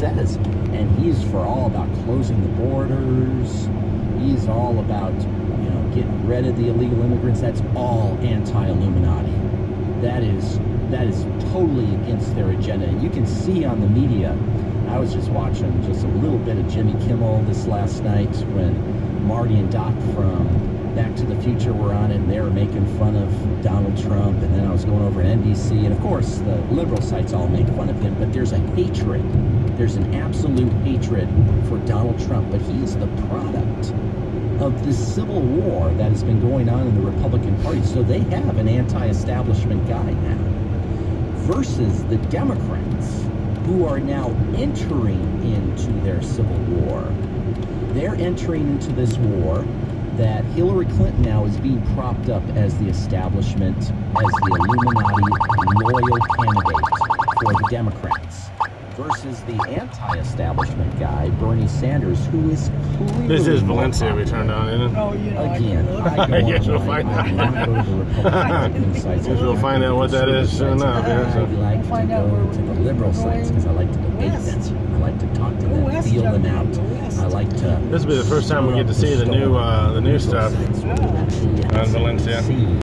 says. And he's for all about closing the borders. He's all about, you know, getting rid of the illegal immigrants. That's all anti-Illuminati. That is totally against their agenda. And you can see on the media, I was just watching just a little bit of Jimmy Kimmel this last night when Marty and Doc from Back to the Future were on it, and they were making fun of Donald Trump. And then I was going over to NBC, and of course the liberal sites all make fun of him, but there's a hatred. There's an absolute hatred for Donald Trump, but he is the product of this civil war that has been going on in the Republican Party. So they have an anti-establishment guy now versus the Democrats, who are now entering into their civil war. They're entering into this war that Hillary Clinton now is being propped up as the establishment, as the Illuminati loyal candidate for the Democrats, versus the anti-establishment guy, Bernie Sanders, who is clearly... This is Valencia we turned on, isn't it? Oh, you know, Again, I go Yes, we'll online, find I want to go to the Republican sites. Guess we'll find out what that is soon enough. I like to go to the liberal sites because I like to debate them. I like to talk to them, feel them out. I like to... This will be the first time we get to see the new stuff on Valencia.